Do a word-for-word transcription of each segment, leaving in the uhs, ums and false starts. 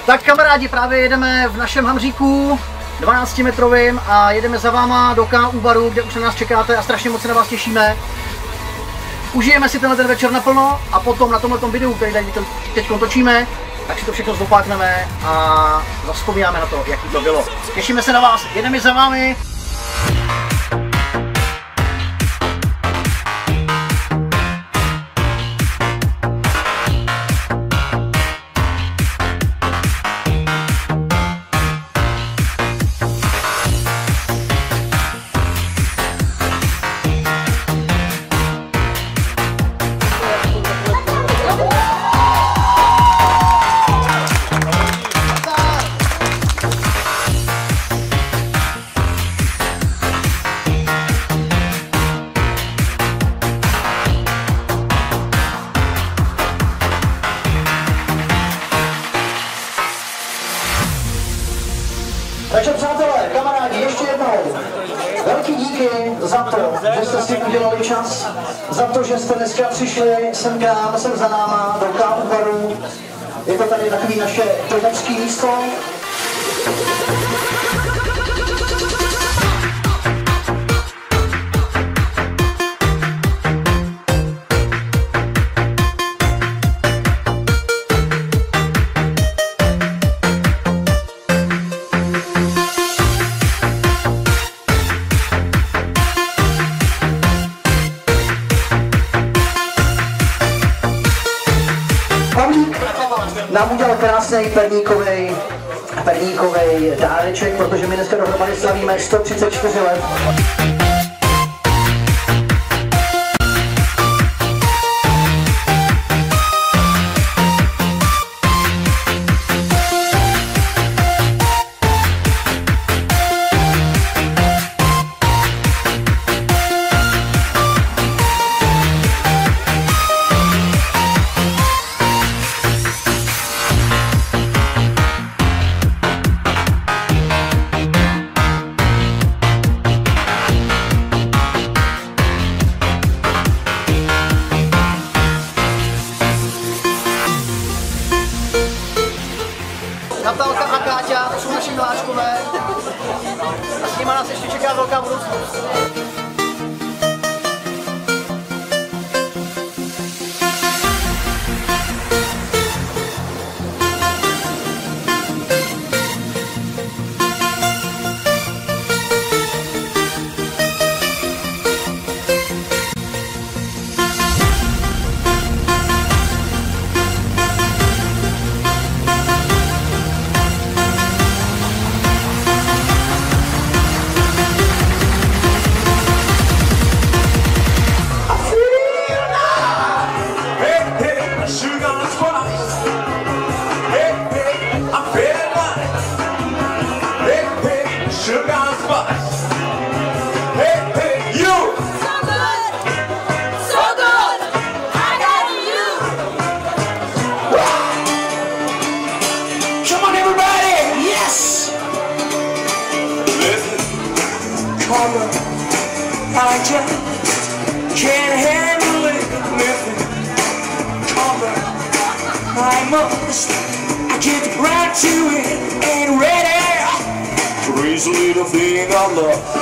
Tak kamarádi, právě jedeme v našem Hamříku dvanáctimetrovým a jedeme za váma do K U baru, kde už na nás čekáte a strašně moc se na vás těšíme. Užijeme si tenhle ten večer naplno a potom na tomhle videu, který tady teď točíme, tak si to všechno zopákneme a zavzpomínáme na to, jaký to bylo. Těšíme se na vás, jedeme za vámi. Takže přátelé, kamarádi, ještě jednou velký díky za to, že jste si udělali čas, za to, že jste dneska přišli sem k nám, sem za náma do K U baru. Je to tady takový naše domovské místo. Pavlík nám udělal krásný perníkový perníkový dáreček, protože my dneska dohromady slavíme sto třicet čtyři let. Natálka a Káťa, to jsou naši miláčkové a s nimi nás ještě čeká velká budoucnost. I just can't handle it, listen, Carla, I must, I get right to it, ain't ready, raise a little thing I love.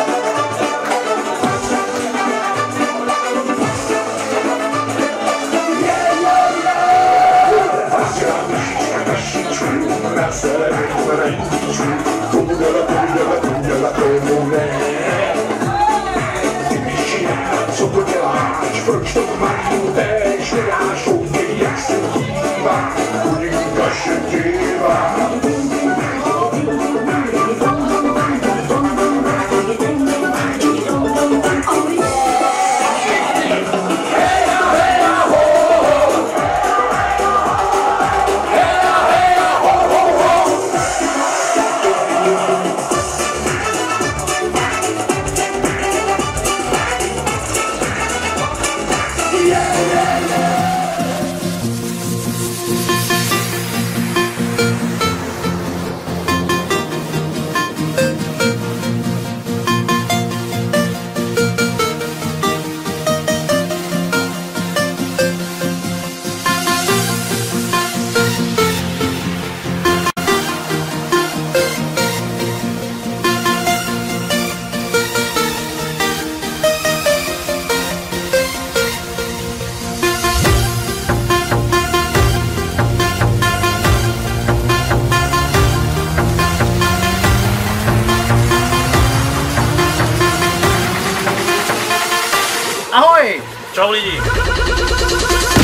Co to děláš, proč to marnuješ, nedáš koukej, jak se dívá, chudinka se dívá. Ahoj! Čau lidi!